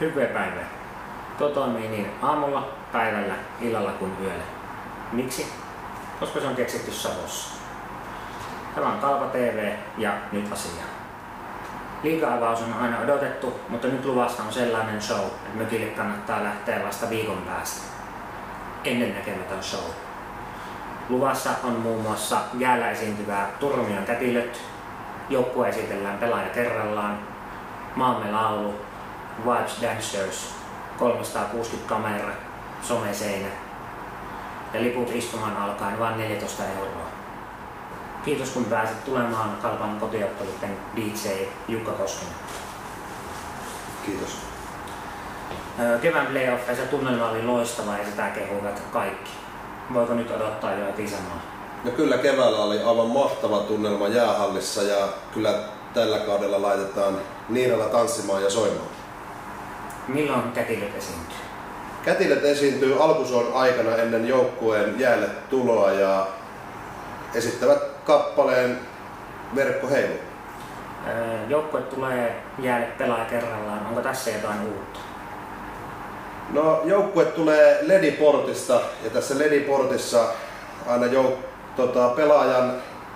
Hyvää päivää. Tuo toimii niin aamulla, päivällä, illalla kuin yöllä. Miksi? Koska se on keksitty Savossa. Tämä on Kalpa TV ja nyt asia. Liiga-avaus on aina odotettu, mutta nyt luvassa on sellainen show, että mökille kannattaa lähteä vasta viikon päästä. Ennennäkemätön show. Luvassa on muun muassa jäällä esiintyvää Turmion kätilöt, joukkue esitellään pelaaja kerrallaan, maamme laulu, Vibes Dancers, 360 kamera, someseinä ja liput istumaan alkaen vain 14 €. Kiitos kun pääsit tulemaan Kalpan kotiotteluiden DJ Jukka Koskinen. Kiitos. Kevään playoffeissa tunnelma oli loistava ja sitä kehuivat kaikki. Voiko nyt odottaa jo heti samaa? No kyllä keväällä oli aivan mahtava tunnelma jäähallissa ja kyllä tällä kaudella laitetaan Niiralla tanssimaan ja soimaan. Milloin kätilöt esiintyy? Kätilöt esiintyy alkusuon aikana ennen joukkueen jäälle tuloa ja esittävät kappaleen Verkko heilu. Joukkue tulee jäälle pelaaja kerrallaan. Onko tässä jotain uutta? No joukkue tulee LED-portista ja tässä LED-portissa aina pelaajan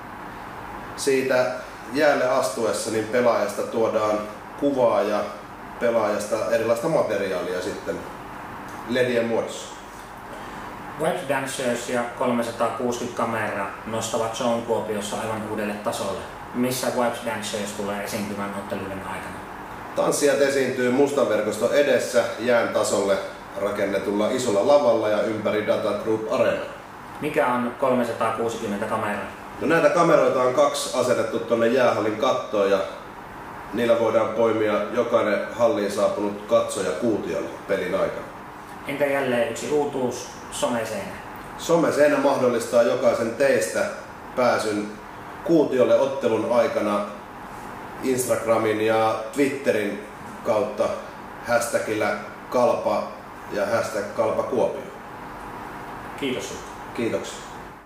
siitä jäälle astuessa niin pelaajasta tuodaan kuvaa ja pelaajasta erilaista materiaalia sitten LEDien muodossa. Vibes Dancers ja 360 kamera nostavat shown Kuopiossa aivan uudelle tasolle. Missä Vibes Dancers tulee esiintymään otteluiden aikana? Tanssijat esiintyy mustan verkoston edessä jään tasolle rakennetulla isolla lavalla ja ympäri Data Group Arena. Mikä on 360 kameraa? No näitä kameroita on 2 asetettu tuonne jäähallin kattoon ja niillä voidaan poimia jokainen halliin saapunut katsoja kuutiolle pelin aikana. Entä jälleen yksi uutuus, someseinä? Someseinä mahdollistaa jokaisen teistä pääsyn kuutiolle ottelun aikana Instagramin ja Twitterin kautta hashtagillä Kalpa ja hashtag Kalpa Kuopio. Kiitos. Kiitoksia.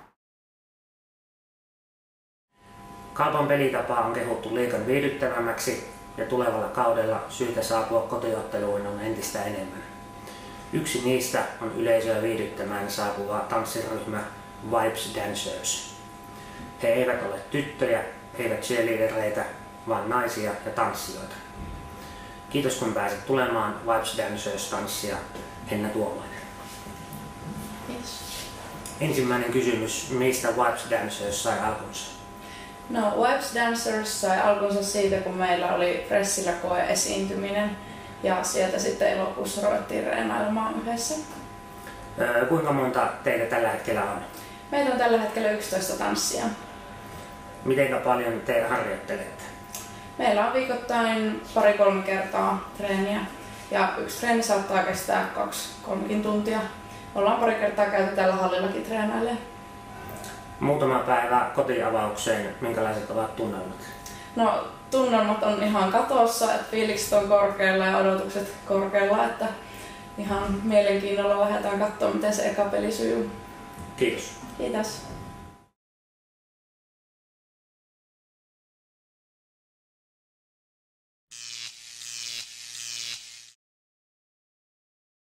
Kalpan pelitapa on kehuttu liigan viihdyttävämmäksi ja tulevalla kaudella syytä saapua kotiotteluihin on entistä enemmän. Yksi niistä on yleisöä viihdyttämään saapuva tanssiryhmä Vibes Dancers. He eivät ole tyttöjä, eivät cheerleadereitä, vaan naisia ja tanssijoita. Kiitos kun pääsit tulemaan Vibes Dancers -tanssia, Henna Tuomainen. Kiitos. Ensimmäinen kysymys, mistä Vibes Dancers sai alkunsa? No, Vibes Dancers sai alkunsa siitä, kun meillä oli Fressillä koe-esiintyminen ja sieltä sitten elokuussa ruvettiin reenailemaan yhdessä. Kuinka monta teitä tällä hetkellä on? Meitä on tällä hetkellä 11 tanssia. Mitenkä paljon te harjoittelette? Meillä on viikoittain 2-3 kertaa treeniä ja yksi treeni saattaa kestää 2-3 tuntia. Ollaan pari kertaa käyty tällä hallillakin treenailemaan. Muutama päivä kotiavaukseen, minkälaiset ovat tunnelmat? No, tunnelmat on ihan katossa, että fiilikset on korkealla ja odotukset korkealla, että ihan mielenkiinnolla lähdetään katsomaan, miten se eka peli sujuu. Kiitos. Kiitos.